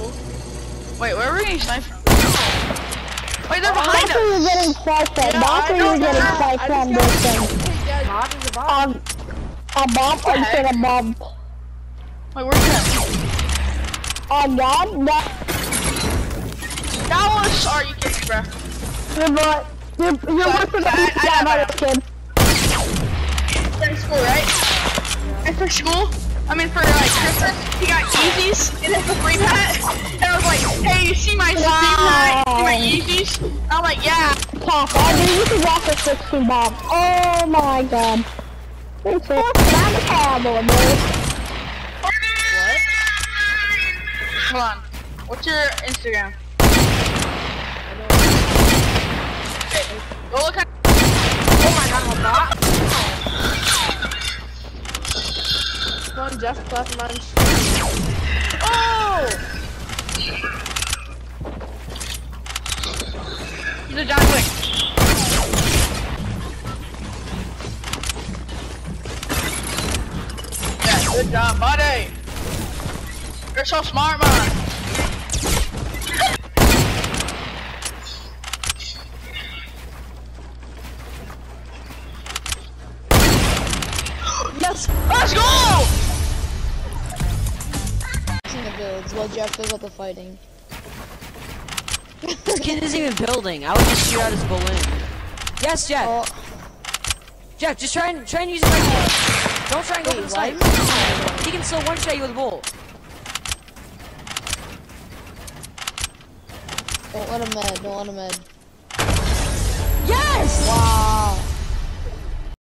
Wait, where are we getting sniped from? Wait, they're behind That's where you're us! getting sniped from. That's where you're getting sniped from, those things. A bomb? Or you said a bomb? Wait, where's him? Oh god? That was... Are you kidding, bro? You're worse than that other kid. For school, right? And for school, I mean for like Christmas, he got Yeezys and it's a free hat. And I was like, hey, you see my Steam hat? You see my Yeezys? And I'm like, yeah. Top, dude, you can walk for 16 bombs. Oh my god. Thanks for I'm a cowboy, boy. What? Hold on. What's your Instagram? Okay, go look at. Oh my god, I'm not. Come on, Jeff, clap lunch. Oh! He's a John Wick. Yeah, good job, buddy. You're so smart, man. Yes! Let's go! The builds while Jeff does all the fighting. This kid isn't even building. I would just shoot out his balloon. Yes, Jeff. Oh. Jeff, just try and use it right here. Don't try and go for the snipe. He can still one-shot you with a bull. Don't let him med, don't let him med. Yes! Wow.